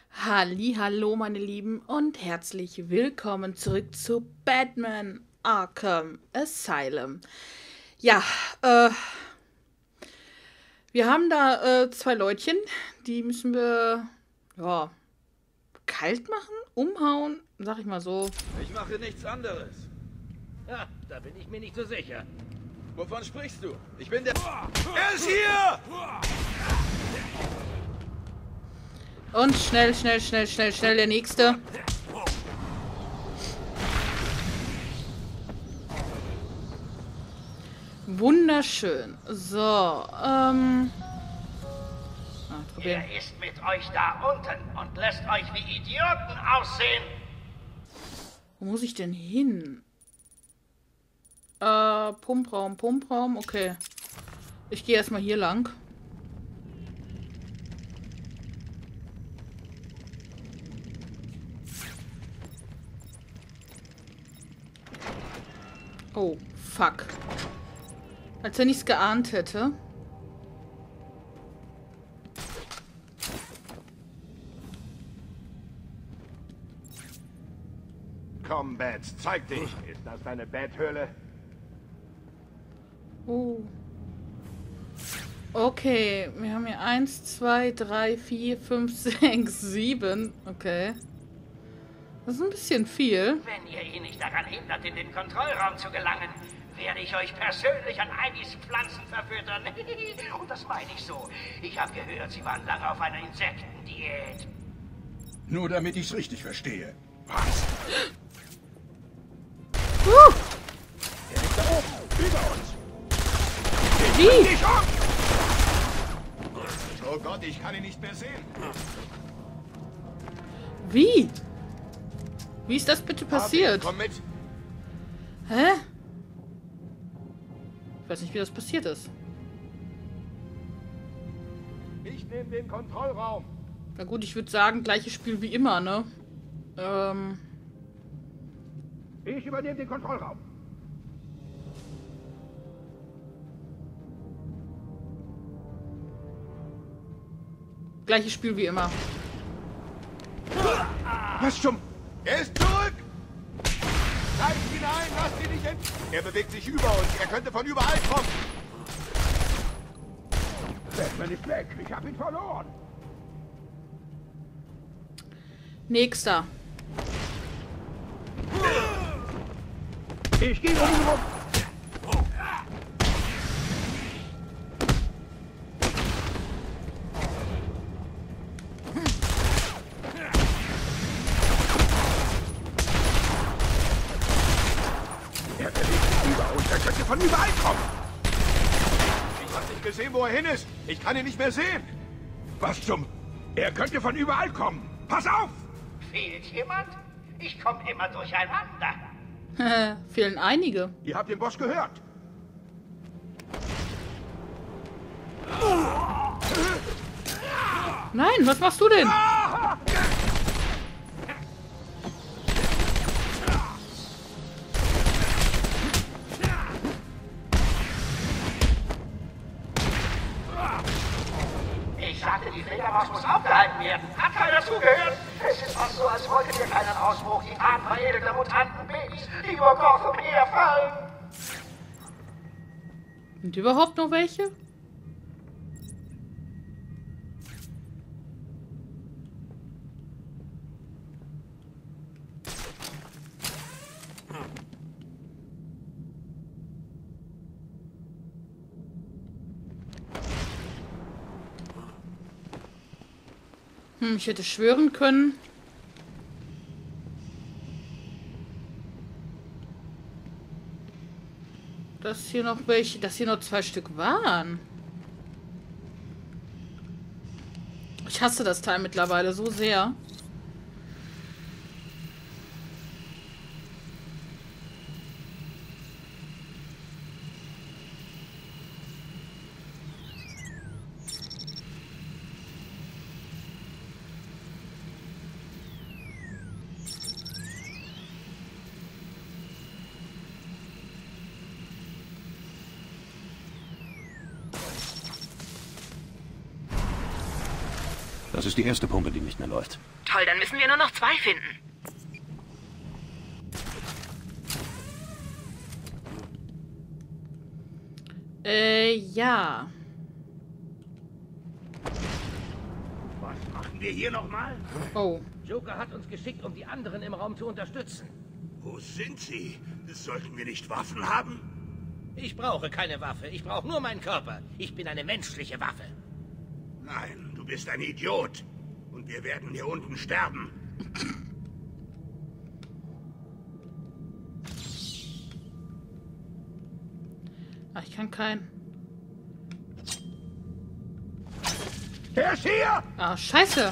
Hallo, meine Lieben, und herzlich willkommen zurück zu Batman Arkham Asylum. Ja, äh, wir haben da zwei Leutchen, die müssen wir, ja, kalt machen, umhauen, sag ich mal so. Ich mache nichts anderes. Ja, da bin ich mir nicht so sicher. Wovon sprichst du? Ich bin der... Er ist hier! Und schnell, der nächste. Wunderschön. So, probieren. Er ist mit euch da unten und lässt euch wie Idioten aussehen. Wo muss ich denn hin? Pumpraum, okay. Ich gehe erstmal hier lang. Oh, fuck. Als wenn ich es geahnt hätte. Komm, Bats, zeig dich. Ist das deine Bathöhle? Oh. Okay, wir haben hier 1, 2, 3, 4, 5, 6, 7. Okay. Das ist ein bisschen viel. Wenn ihr ihn nicht daran hindert, in den Kontrollraum zu gelangen, werde ich euch persönlich an Ivys Pflanzen verfüttern. Und das meine ich so. Ich habe gehört, sie waren lange auf einer Insektendiät. Nur damit ich's richtig verstehe. Was? Er ist da oben, über uns. Wie? Dich um! Oh Gott, ich kann ihn nicht mehr sehen. Wie? Wie ist das bitte passiert? Komm mit. Hä? Ich weiß nicht, wie das passiert ist. Ich nehme den Kontrollraum. Na gut, ich würde sagen, gleiches Spiel wie immer, ne? Ich übernehme den Kontrollraum. Gleiches Spiel wie immer. Was zum... Er ist zurück! Greif ihn ein, lasst ihn nicht hin! Er bewegt sich über uns, er könnte von überall kommen! Batman ist weg, ich hab ihn verloren! Nächster. Ich gehe um ihn rum! Er bewegt sich über uns, er könnte von überall kommen! Ich hab nicht gesehen, wo er hin ist! Ich kann ihn nicht mehr sehen! Was zum... Er könnte von überall kommen! Pass auf! Fehlt jemand? Ich komme immer durcheinander. Fehlen einige. Ihr habt den Boss gehört! Nein, was machst du denn? Ich sagte, die Fledermaus muss aufgehalten werden. Hat keiner zugehört? Es ist fast so, als wolltet ihr keinen Ausbruch. Die Taten veredelter Mutantenbabys, die über Gotham herfallen. Sind überhaupt noch welche? Ich hätte schwören können. Dass hier noch welche, dass hier noch 2 Stück waren. Ich hasse das Teil mittlerweile so sehr. Das ist die erste Pumpe, die nicht mehr läuft. Toll, dann müssen wir nur noch 2 finden. Ja. Was machen wir hier nochmal? Oh. Joker hat uns geschickt, um die anderen im Raum zu unterstützen. Wo sind sie? Sollten wir nicht Waffen haben? Ich brauche keine Waffe. Ich brauche nur meinen Körper. Ich bin eine menschliche Waffe. Nein, du bist ein Idiot. Und wir werden hier unten sterben. Ach, ich kann keinen. Er ist hier! Ah, scheiße.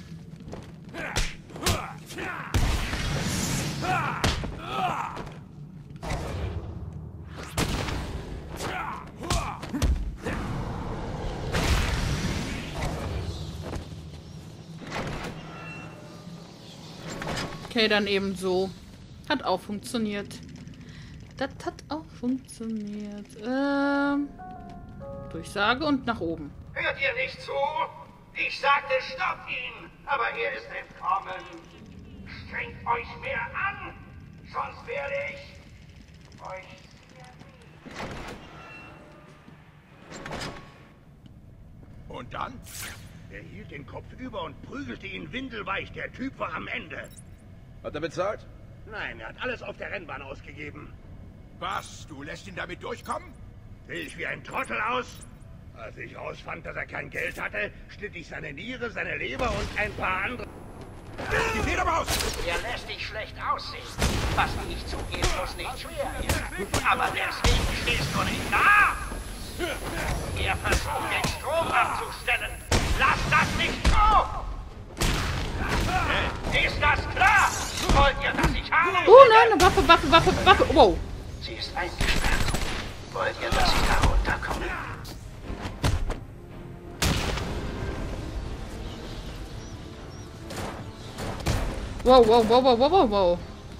Okay, dann eben so. Hat auch funktioniert. Das hat auch funktioniert. Durchsage und nach oben. Hört ihr nicht zu? Ich sagte, stoppt ihn! Aber er ist entkommen. Strengt euch mehr an, sonst werde ich euch Und dann? Er hielt den Kopf über und prügelte ihn windelweich. Der Typ war am Ende. Hat er bezahlt? Nein, er hat alles auf der Rennbahn ausgegeben. Was? Du lässt ihn damit durchkommen? Sehe ich wie ein Trottel aus? Als ich rausfand, dass er kein Geld hatte, schnitt ich seine Niere, seine Leber und ein paar andere... Die Fledermaus! Er lässt dich schlecht aussehen. Was ich zugeben muss, nicht schwer ist. Aber deswegen stehst du nicht da! Er versucht, den Strom abzustellen. Lass das nicht zu! Ist das klar? Wollt ihr, dass ich habe? Nein, eine Waffe, Waffe, Waffe, Waffe. Wow. Sie ist eingesperrt. Wollt ihr, dass ich da runterkomme? Wow, wow, wow, wow, wow, wow, wow.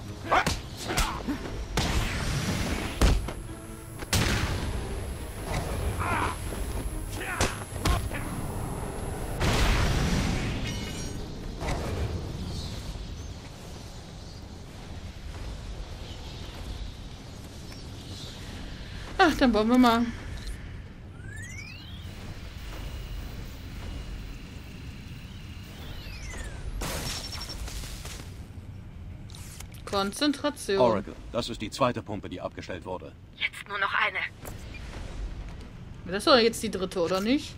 Ach, dann wollen wir mal. Konzentration. Oracle, das ist die zweite Pumpe, die abgestellt wurde. Jetzt nur noch eine. Das ist doch jetzt die dritte, oder nicht?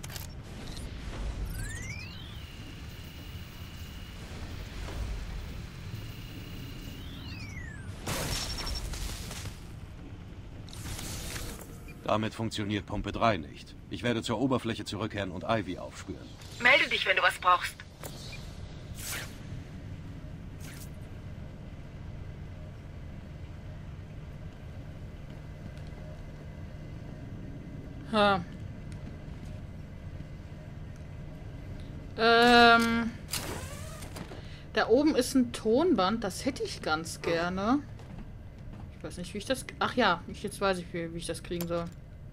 Damit funktioniert Pumpe 3 nicht. Ich werde zur Oberfläche zurückkehren und Ivy aufspüren. Melde dich, wenn du was brauchst. Ha. Da oben ist ein Tonband, das hätte ich ganz gerne. Ich weiß nicht, wie ich das... Ach ja, jetzt weiß ich, wie ich das kriegen soll.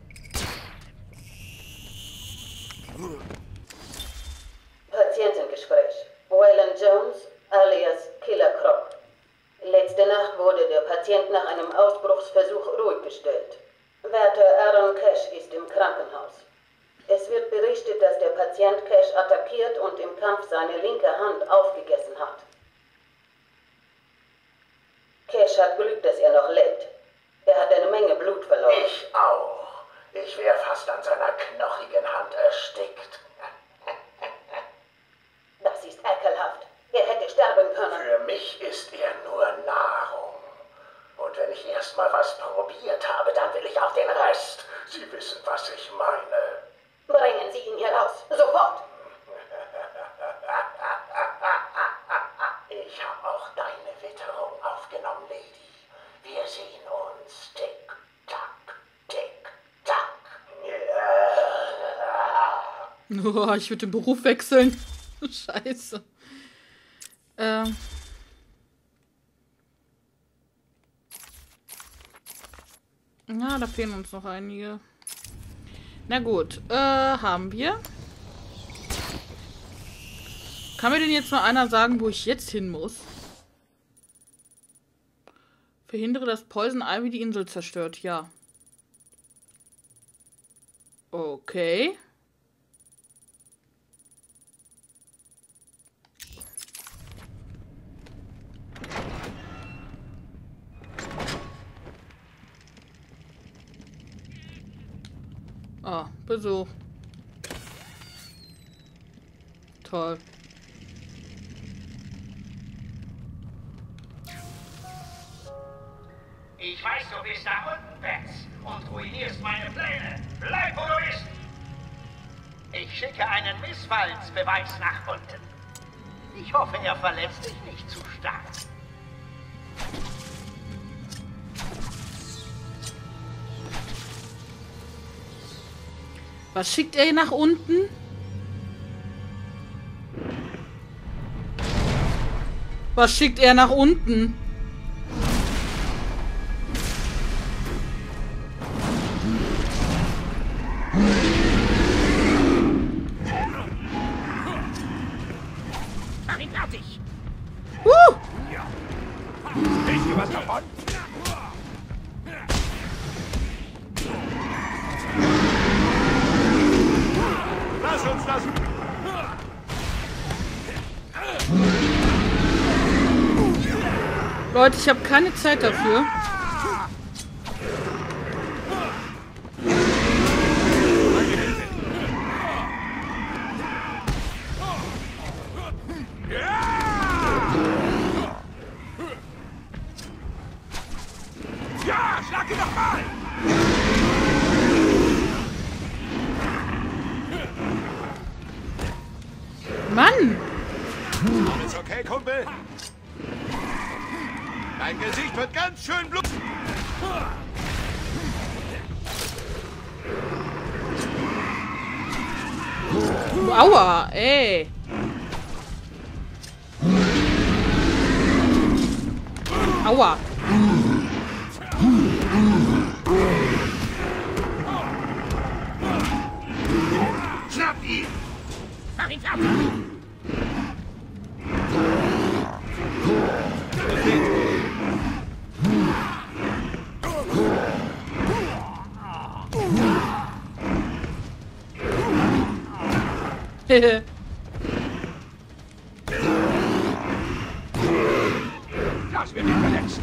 Patientengespräch. Waylon Jones, alias Killer Croc. Letzte Nacht wurde der Patient nach einem Ausbruchsversuch ruhig gestellt. Wärter Aaron Cash ist im Krankenhaus. Es wird berichtet, dass der Patient Cash attackiert und im Kampf seine linke Hand aufgegessen hat. Cash hat Glück, dass er noch lebt. Er hat eine Menge Blut verloren. Ich auch. Ich wäre fast an seiner knochigen Hand erstickt. Das ist ekelhaft. Er hätte sterben können. Für mich ist er nur Nahrung. Und wenn ich erst mal was probiert habe, dann will ich auch den Rest. Sie wissen, was ich meine. Bringen Sie ihn hier raus. Sofort. Ich habe auch deine Witterung aufgenommen, Lady. Wir sehen uns. Tick, tack, tick, tack. Oh, ich würde den Beruf wechseln. Scheiße. Na, da fehlen uns noch einige. Na gut, haben wir. Kann mir denn jetzt mal einer sagen, wo ich jetzt hin muss? Verhindere, dass Poison Ivy die Insel zerstört. Ja. Okay. Ah, Besuch. Toll. Ich weiß, du bist da unten, Bats, und ruinierst meine Pläne. Bleib, wo du bist! Ich schicke einen Missfallensbeweis nach unten. Ich hoffe, er verletzt dich nicht zu stark. Was schickt er nach unten? Was schickt er nach unten? Mach ihn fertig! Willst du was davon? Lass uns das... Leute, ich habe keine Zeit dafür. Ja, schlag ihn doch mal! Mann! Alles okay, Kumpel? Dein Gesicht wird ganz schön blut. Aua, ey. Aua. Schnapp ihn! Mach ihn fertig! Lass mich nicht verletzen!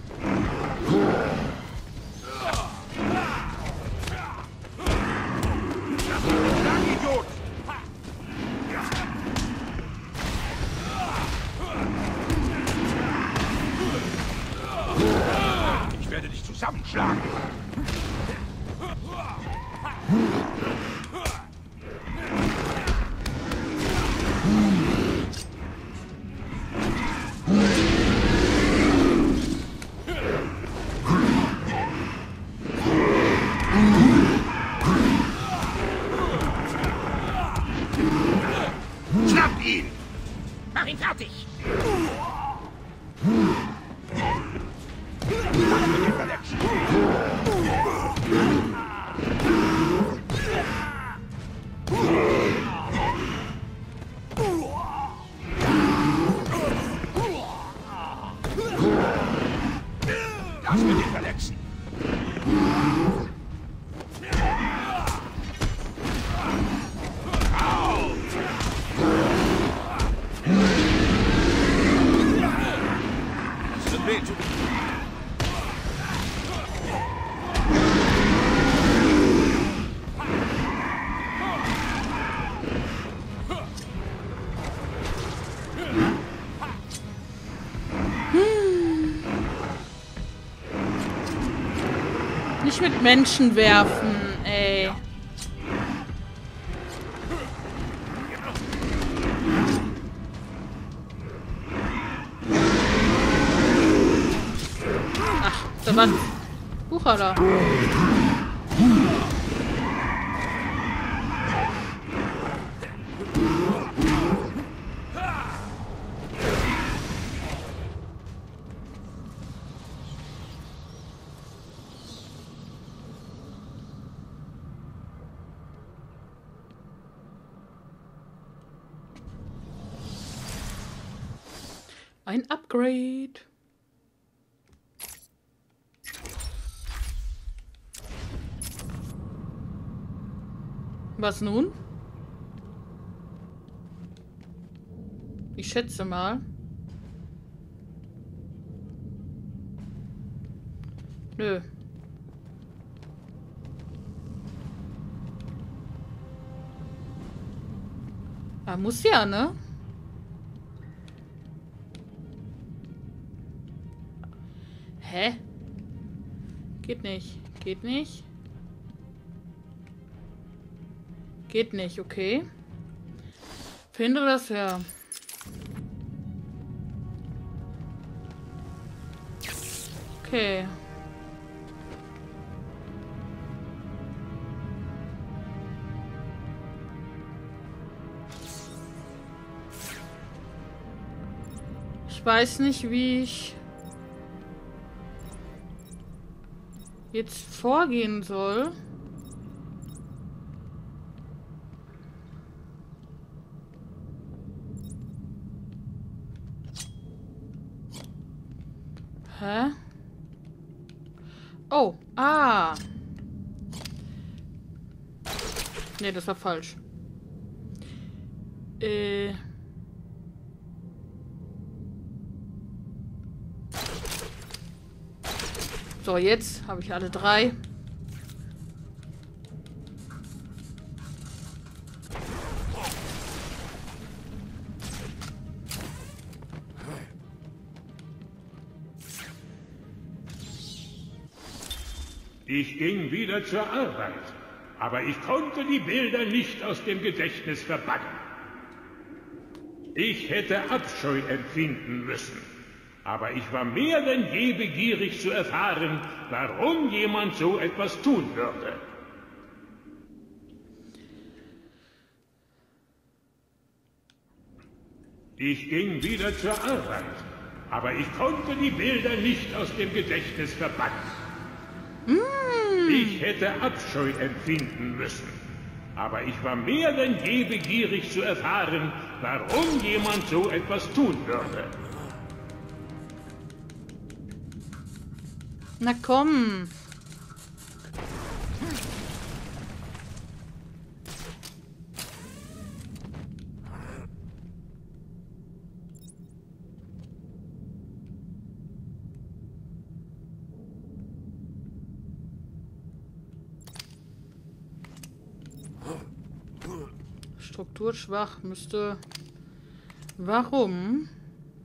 Schlag, Idiot! Ich werde dich zusammenschlagen! Schnapp ihn! Mach ihn fertig! Lass mich nicht verletzen! Lass mich nicht verletzen! Das wird wehtun. Nicht mit Menschen werfen, ey. Ach, da war Bucher da. Ein Upgrade. Was nun? Ich schätze mal. Nö. Ah, muss ja, ne? Hä? Geht nicht. Geht nicht. Geht nicht, okay. Finde das ja. Okay. Ich weiß nicht, wie ich jetzt vorgehen soll. Hä? Oh, ah. Nee, das war falsch. So, jetzt habe ich alle 3. Ich ging wieder zur Arbeit, aber ich konnte die Bilder nicht aus dem Gedächtnis verbannen. Ich hätte Abscheu empfinden müssen, aber ich war mehr denn je begierig zu erfahren, warum jemand so etwas tun würde. Ich ging wieder zur Arbeit, aber ich konnte die Bilder nicht aus dem Gedächtnis verbannen. Ich hätte Abscheu empfinden müssen, aber ich war mehr denn je begierig zu erfahren, warum jemand so etwas tun würde. Na komm. Strukturschwach müsste... Warum?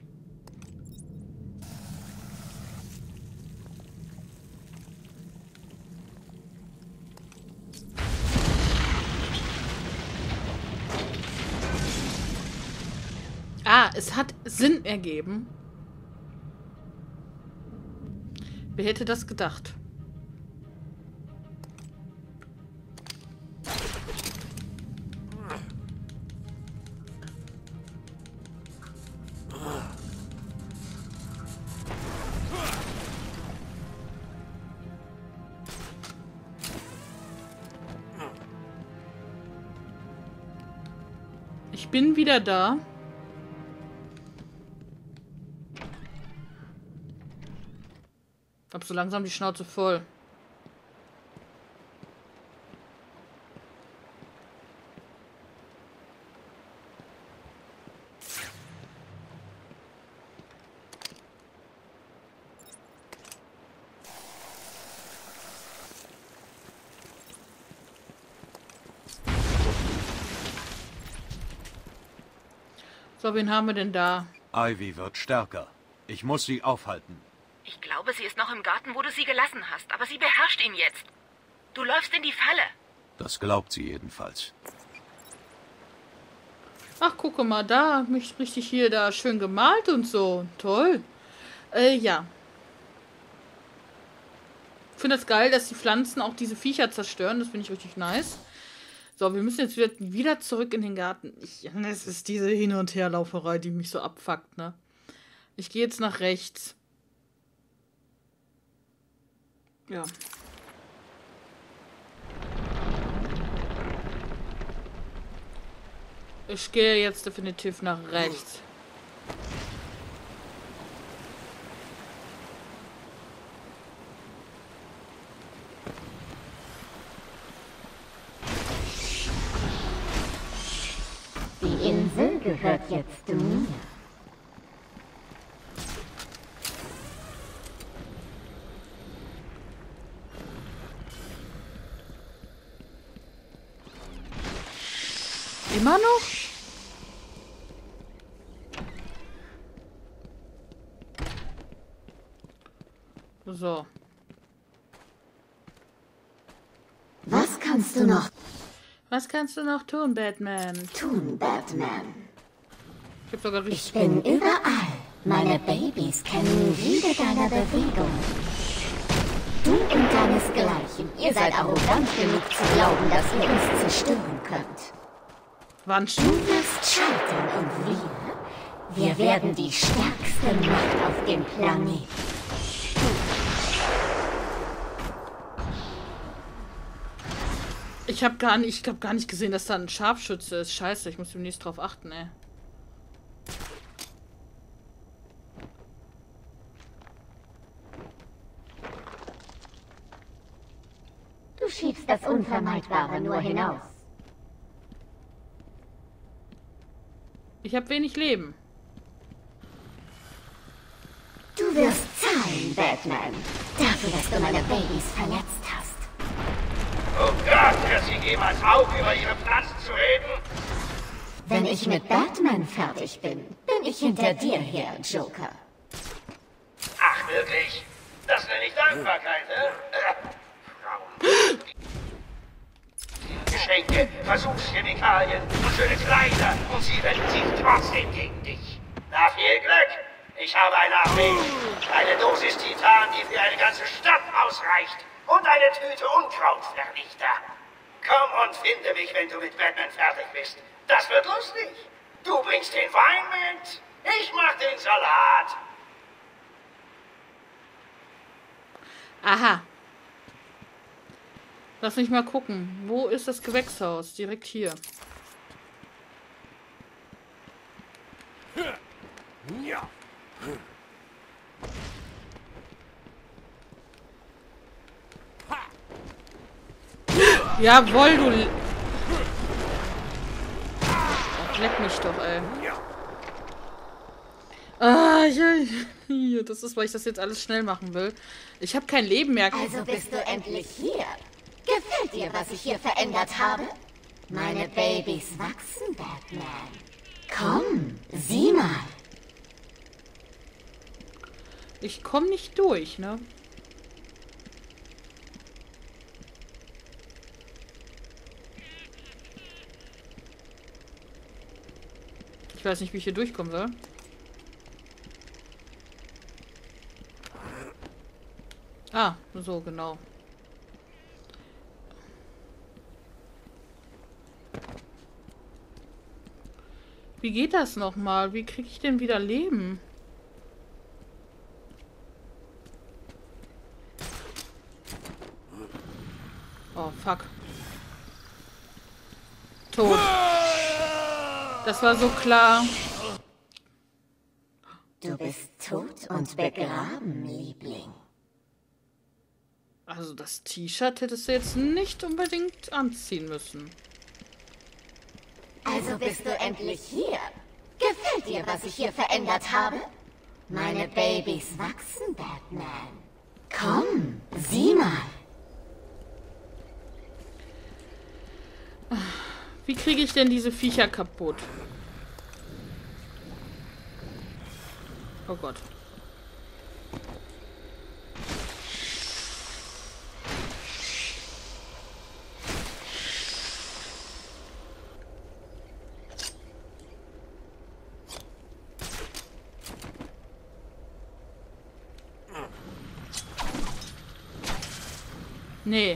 Ah, es hat Sinn ergeben. Wer hätte das gedacht? Ich bin wieder da. Hab so langsam die Schnauze voll. So, wen haben wir denn da? Ivy wird stärker. Ich muss sie aufhalten. Ich glaube, sie ist noch im Garten, wo du sie gelassen hast, aber sie beherrscht ihn jetzt. Du läufst in die Falle. Das glaubt sie jedenfalls. Ach, gucke mal, da mich richtig hier da schön gemalt und so. Toll. Ja. Ich finde das geil, dass die Pflanzen auch diese Viecher zerstören. Das finde ich richtig nice. So, wir müssen jetzt wieder zurück in den Garten. Es ist diese Hin- und Herlauferei, die mich so abfuckt, ne? Ich gehe jetzt nach rechts. Ja. Ich gehe jetzt definitiv nach rechts. gehört jetzt mir. Immer noch? So. Was kannst du noch Was kannst du noch tun, Batman? tun, Batman? Ich hab sogar richtig. Ich bin überall. Meine Babys kennen jede deiner Bewegungen. Du und deinesgleichen. Ihr seid arrogant genug zu glauben, dass ihr uns zerstören könnt. Wann Du schon? wirst scheitern und wir werden die stärkste Macht auf dem Planeten. Ich hab gar nicht gesehen, dass da ein Scharfschütze ist. Scheiße, ich muss demnächst drauf achten, ey. Du schiebst das Unvermeidbare nur hinaus. Ich habe wenig Leben. Du wirst zahlen, Batman. Dafür, dass du meine Babys verletzt hast. Oh Gott, hört sie jemals auf, über ihre Pflanzen zu reden? Wenn ich mit Batman fertig bin, bin ich hinter dir her, Joker. Ach, wirklich? Das nenne ich Dankbarkeit, Frauen. Geschenke, Versuchschemikalien und schöne Kleider und sie wenden sich trotzdem gegen dich. Na, viel Glück. Ich habe eine Armee. Eine Dosis Titan, die für eine ganze Stadt ausreicht. Und eine Tüte Unkrautvernichter. Komm und finde mich, wenn du mit Batman fertig bist. Das wird lustig. Du bringst den Wein mit. Ich mach den Salat. Aha. Lass mich mal gucken. Wo ist das Gewächshaus? Direkt hier. Ja. Jawohl, du... Ach, leck mich doch, ey. Ah, ja, das ist, weil ich das jetzt alles schnell machen will. Ich habe kein Leben mehr. Also bist du endlich hier. Gefällt dir, was ich hier verändert habe? Meine Babys wachsen, Batman. Komm, sieh mal. Ich komme nicht durch, ne? Ich weiß nicht, wie ich hier durchkommen soll. Ah, so, genau. Wie geht das nochmal? Wie kriege ich denn wieder Leben? Oh, fuck. Tot. Das war so klar. Du bist tot und begraben, Liebling. Also das T-Shirt hättest du jetzt nicht unbedingt anziehen müssen. Also bist du endlich hier. Gefällt dir, was ich hier verändert habe? Meine Babys wachsen, Batman. Komm, sieh mal. Wie kriege ich denn diese Viecher kaputt? Oh Gott. Nee.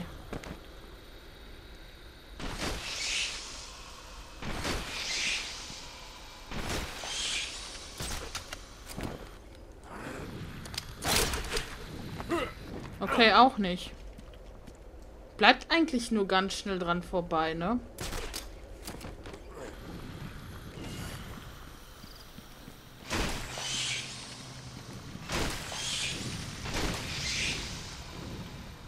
Okay, auch nicht. Bleibt eigentlich nur ganz schnell dran vorbei, ne?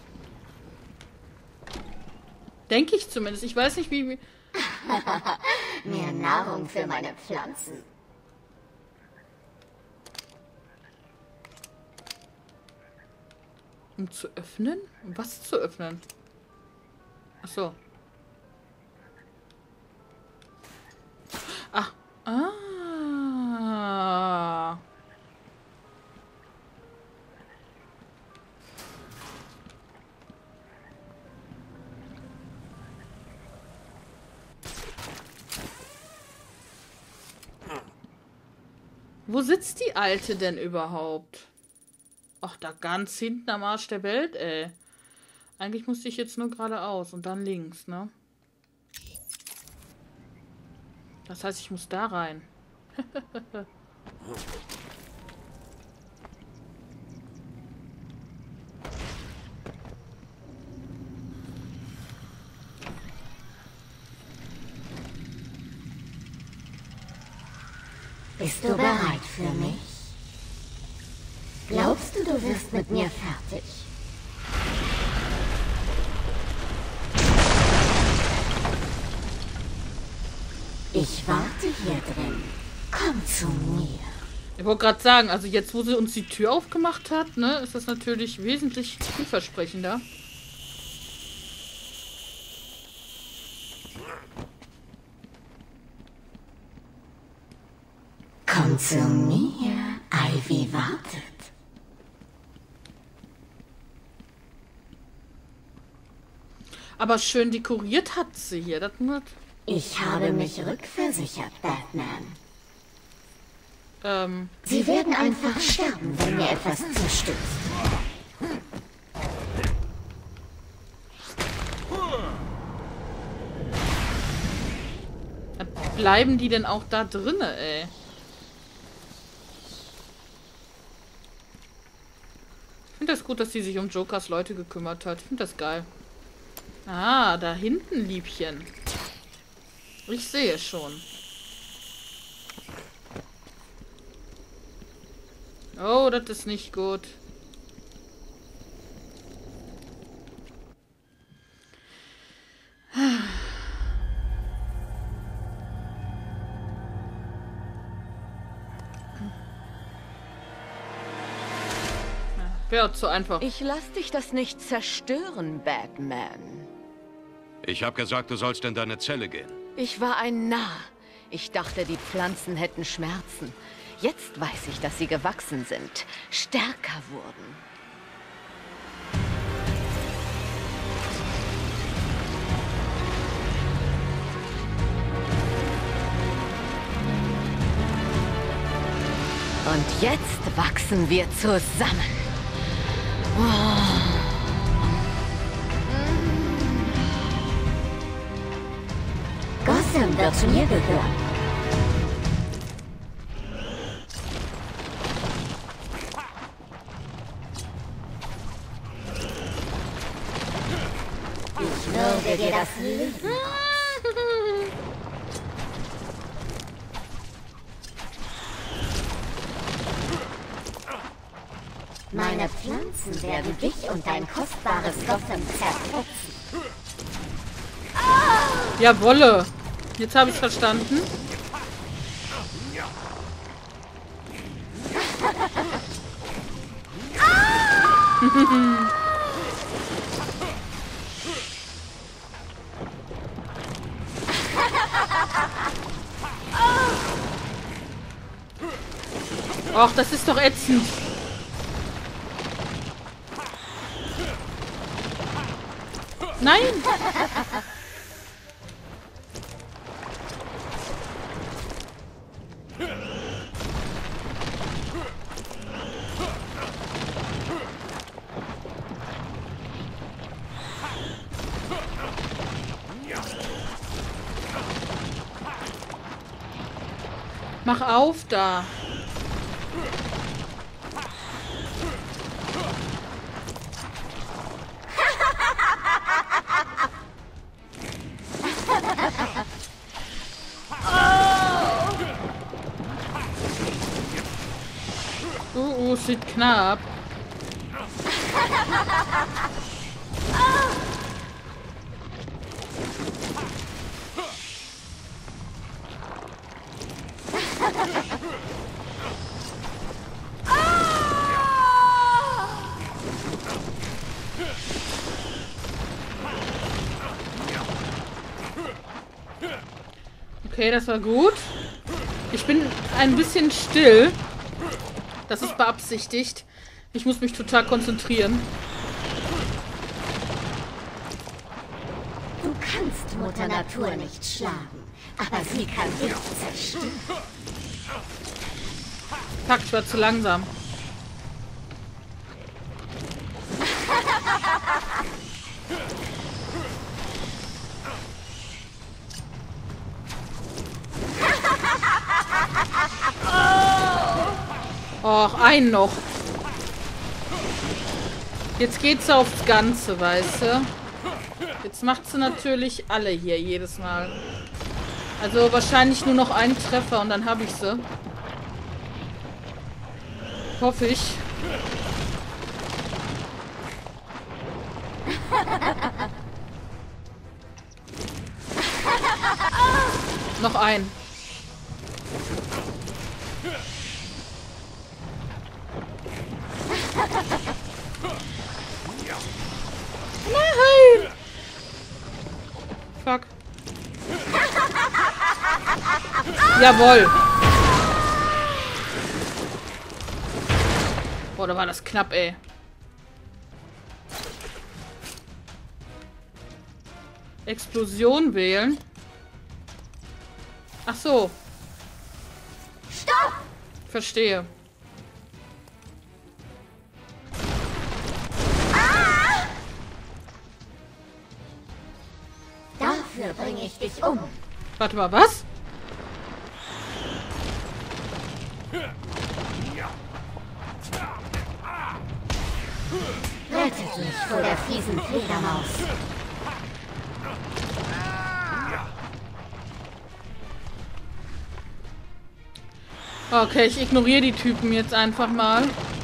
Denke ich zumindest. Ich weiß nicht, wie... Mehr Nahrung für meine Pflanzen. Um zu öffnen? Um was zu öffnen? Ach so. Ach. Ah. Wo sitzt die Alte denn überhaupt? Ach, da ganz hinten am Arsch der Welt, ey. Eigentlich musste ich jetzt nur geradeaus und dann links, ne? Das heißt, ich muss da rein. Bist du bereit für mich? Glaubst du, du wirst mit mir fertig? Ich warte hier drin. Komm zu mir. Ich wollte gerade sagen, also jetzt, wo sie uns die Tür aufgemacht hat, ne, ist das natürlich wesentlich vielversprechender. Komm zu mir. Ivy wartet. Aber schön dekoriert hat sie hier. Das nur... Ich habe mich rückversichert, Batman. Ähm... Sie werden einfach sterben, wenn mir etwas zustößt. Bleiben die denn auch da drinne, ey? Ich finde das gut, dass sie sich um Jokers Leute gekümmert hat. Ich finde das geil. Ah, da hinten, Liebchen. Ich sehe schon. Oh, das ist nicht gut. Wäre zu einfach. Ich lass dich das nicht zerstören, Batman. Ich habe gesagt, du sollst in deine Zelle gehen. Ich war ein Narr. Ich dachte, die Pflanzen hätten Schmerzen. Jetzt weiß ich, dass sie gewachsen sind, stärker wurden. Und jetzt wachsen wir zusammen. Gotham wird zu mir gehören. Ich würde dir das Leben. Meine Pflanzen werden dich und dein kostbares Gotham zerfetzen. Jawolle. Jetzt habe ich es verstanden. Och, das ist doch ätzend. Nein! Mach auf da. Sieht knapp. Okay, das war gut. Ich bin ein bisschen still. Das ist beabsichtigt. Ich muss mich total konzentrieren. Du kannst Mutter Natur nicht schlagen, aber sie kann dich zerstören. Fuck, ich war zu langsam. Och, einen noch. Jetzt geht's aufs Ganze, weißt du? Jetzt macht sie natürlich alle hier jedes Mal. Also wahrscheinlich nur noch einen Treffer und dann habe ich sie. Hoffe ich. Noch ein. Nein! Fuck. Jawohl. Boah, da war das knapp, ey. Explosion wählen. Ach so. Stopp! Verstehe. Dafür bringe ich dich um. Warte mal, was? Rette dich vor der fiesen Fledermaus. Okay, ich ignoriere die Typen jetzt einfach mal.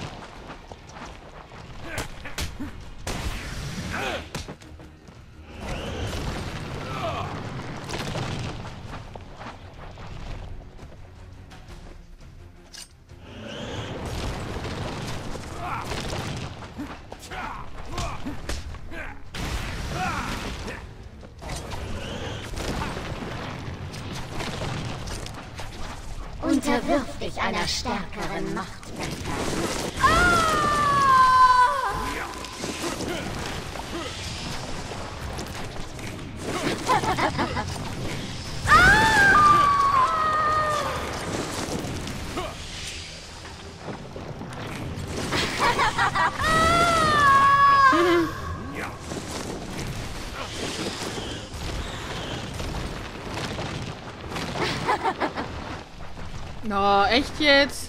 Unterwirf dich einer stärkeren Macht, Becker. Oh, echt jetzt?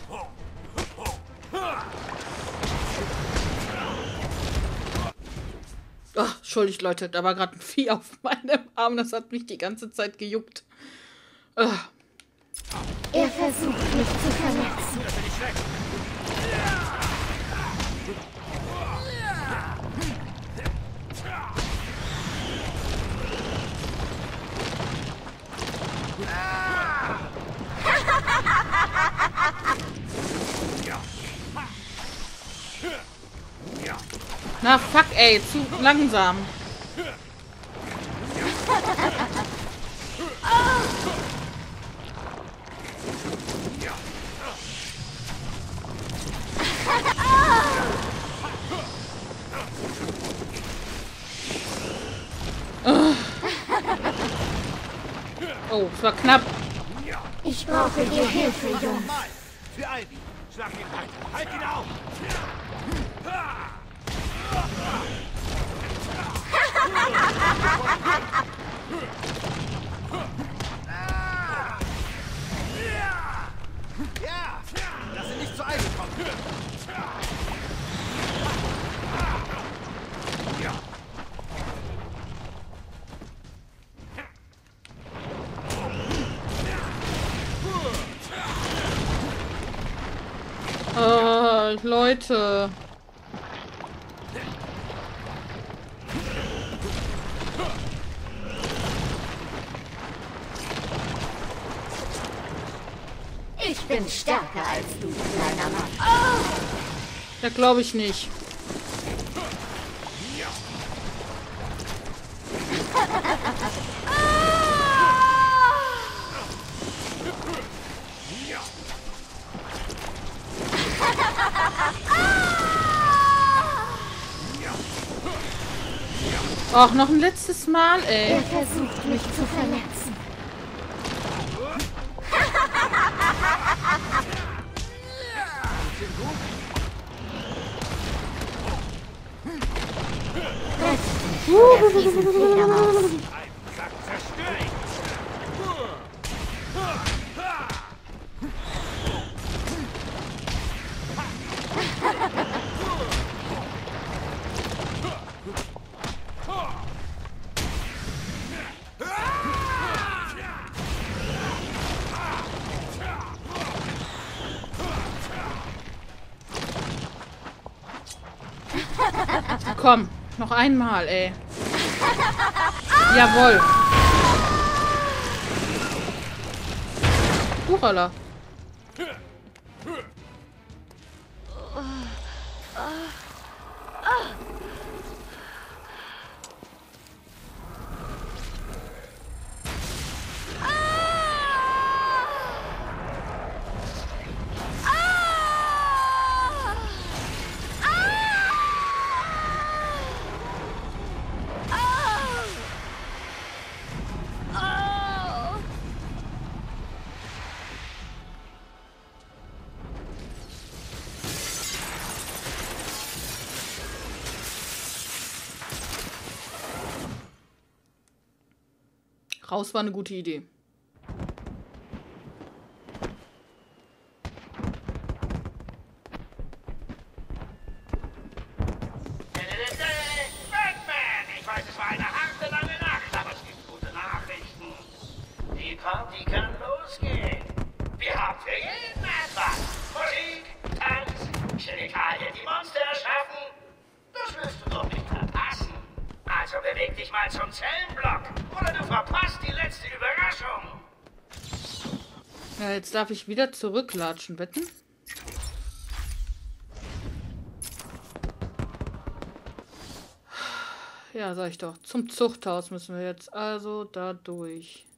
Oh, entschuldigt, Leute, da war gerade ein Vieh auf meinem Arm. Das hat mich die ganze Zeit gejuckt. Oh. Er versucht mich zu verletzen. Na, fuck, ey, zu langsam. Oh, es war knapp. Ich brauche dir Hilfe, Jungs. Für Ivy. Schlag ihn weiter. Halt ihn auf. Ja, dass sie nicht zu Ivy kommen. Leute. Ich bin stärker als du, kleiner Mann. Ja, glaube ich nicht. Auch noch ein letztes Mal, ey. Er versucht, mich zu verletzen. Diesen Fledermaus. Komm, noch einmal, ey. Jawohl. Hurala. Raus war eine gute Idee. Batman! Ich weiß, es war eine harte, lange Nacht, aber es gibt gute Nachrichten. Die Party kann losgehen. Wir haben für jeden etwas. Musik, Tanz, Chemikalien, die Monster erschaffen. Das wirst du doch nicht verpassen. Also beweg dich mal zum Zellenblock, oder du verpasst die letzte Überraschung. Ja, jetzt darf ich wieder zurücklatschen, wetten? Ja, sag ich doch. Zum Zuchthaus müssen wir jetzt. Also da durch.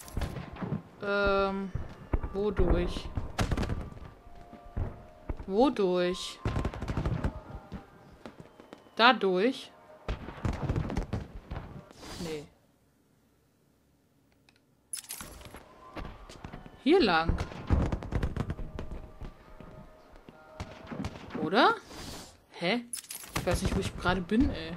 Wodurch? Wodurch? Dadurch? Nee. Hier lang. Oder? Hä? Ich weiß nicht, wo ich gerade bin, ey.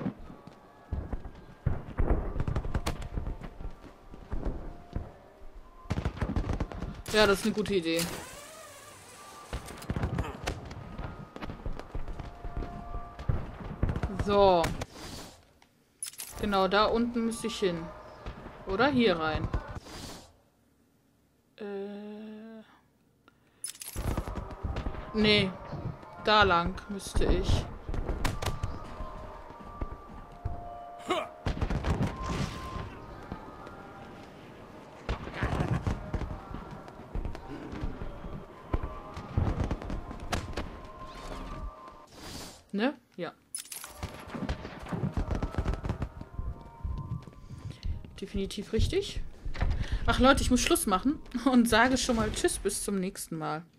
Ja, das ist eine gute Idee. So. Genau, da unten müsste ich hin. Oder hier rein. Nee. Da lang müsste ich. Ne? Ja. Definitiv richtig. Ach Leute, ich muss Schluss machen und sage schon mal Tschüss, bis zum nächsten Mal.